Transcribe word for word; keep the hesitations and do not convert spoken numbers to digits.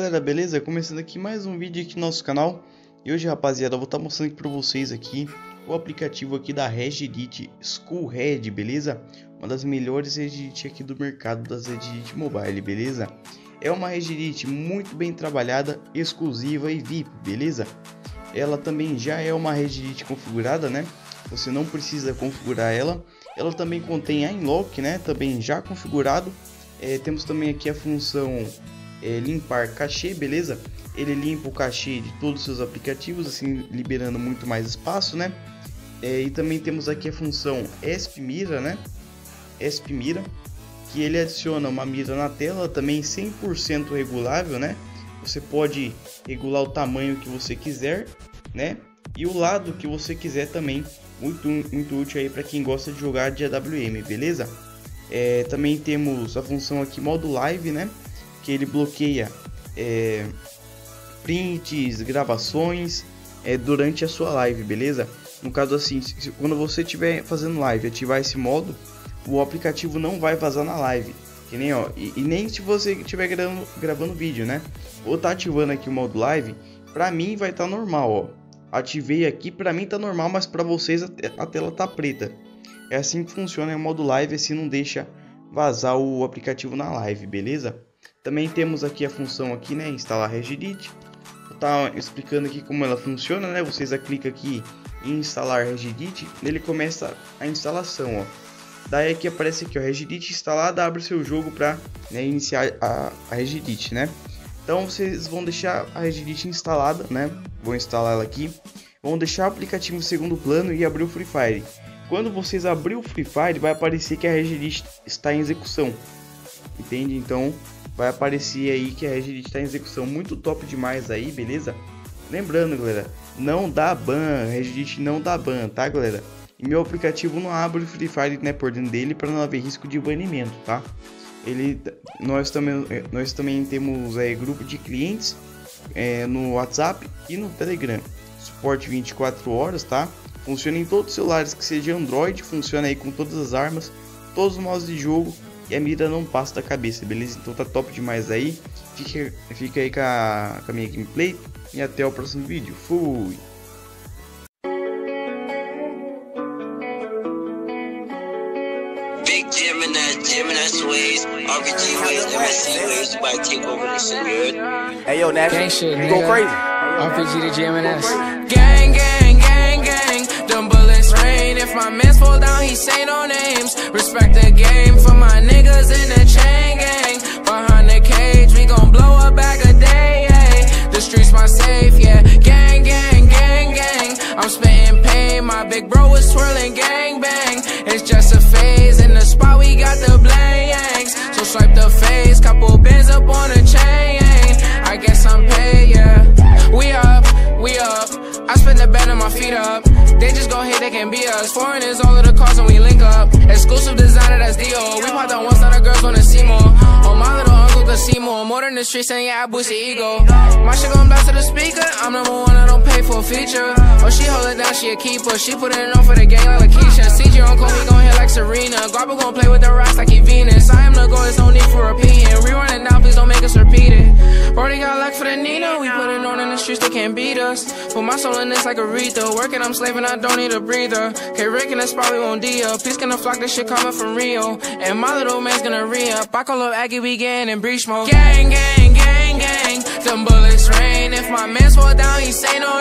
galera, beleza? Começando aqui mais um vídeo aqui no nosso canal. E hoje, rapaziada, eu vou estar mostrando aqui para vocês aqui o aplicativo aqui da Regedit Schoolhead, beleza? Uma das melhores Regedit aqui do mercado das Regedit Mobile, beleza? É uma Regedit muito bem trabalhada, exclusiva e V I P, beleza? Ela também já é uma Regedit configurada, né? Você não precisa configurar ela. Ela também contém a Inlock, né? Também já configurado. É, temos também aqui a função é, limpar cachê, beleza? Ele limpa o cachê de todos os seus aplicativos, assim liberando muito mais espaço, né? É, e também temos aqui a função E S P Mira, né? E S P Mira, que ele adiciona uma mira na tela, também cem por cento regulável, né? Você pode regular o tamanho que você quiser, né? E o lado que você quiser também, muito, muito útil aí para quem gosta de jogar de A W M, beleza? É, também temos a função aqui modo live, né? Que ele bloqueia é, prints, gravações é, durante a sua live, beleza? No caso assim, se, quando você estiver fazendo live, ativar esse modo, o aplicativo não vai vazar na live, que nem ó, e, e nem se você estiver gravando, gravando vídeo, né? Ou tá ativando aqui o modo live, pra mim vai estar tá normal, ó. Ativei aqui, pra mim tá normal, mas pra vocês a, a tela tá preta. É assim que funciona o modo live, assim não deixa vazar o aplicativo na live, beleza? Também temos aqui a função aqui, né, instalar Regedit. Vou tá explicando aqui como ela funciona, né? Vocês clicam aqui em instalar Regedit, ele começa a instalação, ó. Daí aqui aparece aqui, ó, Regedit instalada, abre o seu jogo para, né, iniciar a, a Regedit, né? Então vocês vão deixar a Regedit instalada, né? Vou instalar ela aqui. Vão deixar o aplicativo em segundo plano e abrir o Free Fire. Quando vocês abrir o Free Fire, vai aparecer que a Regedit está em execução. Entende? Então vai aparecer aí que a Regedit está em execução. Muito top demais aí, beleza? Lembrando, galera, não dá ban, a Regedit não dá ban, tá, galera? E meu aplicativo não abre o Free Fire, né, por dentro dele para não haver risco de banimento, tá? Ele, nós também, nós também temos é, grupo de clientes é, no WhatsApp e no Telegram. Suporte vinte e quatro horas, tá? Funciona em todos os celulares que seja Android, funciona aí com todas as armas, todos os modos de jogo e a mira não passa da cabeça, beleza? Então tá top demais aí. Fica, fica aí com a, com a minha gameplay e até o próximo vídeo. Fui! Big Gemini, Gemini Sways, R P G Waves, M S C Waves, you might take over this shit, you heard? Hey yo, Nash, gang shit, you nigga. go crazy. R P G to G M N S. Gang, gang, gang, gang. Them bullets rain. If my mans fall down, he say no names. Respect the game for my niggas in the chain gang. Behind the cage, we gon' blow a bag a day. Hey. The streets my safe, yeah. Gang, gang, gang, gang. I'm spitting pain. My big bro is twirling gang bang. It's just a phase. In the spot, we got the blanks. So swipe the face. Couple bands up on the chain. I guess I'm paid, yeah. We up, we up. I spin the bed and my feet up. They just gon' hate, they can be us. Foreign is all of the cars when we link up. Exclusive designer, that's D O. We pop that once, now the girls wanna see more. Oh, my little uncle could see more. More than the streets, and yeah, I boost the ego. My shit gon' blast to the speaker. I'm number one, I don't pay for a feature. Oh, she hold it down, she a keeper. She put it on for the gang like Lakeisha. C J on call, we gon' hit like Serena. Garber gon' play with the rocks like he Venus. I am the goal, there's no need for repeating. We running down, please don't make us repeat it. Brody got luck for the Nina. We put it on in the streets, they can't beat us. Put my soul in this like Aretha. Working, I'm slaving, I don't need a breather. K Rick in the spot, we won't D up. Please gonna flock, this shit coming from Rio. And my little man's gonna re-up. I call up Aggie, we getting in breach mode. Gang, gang, gang, gang. Them bullets rain. If my mans fall down, he say no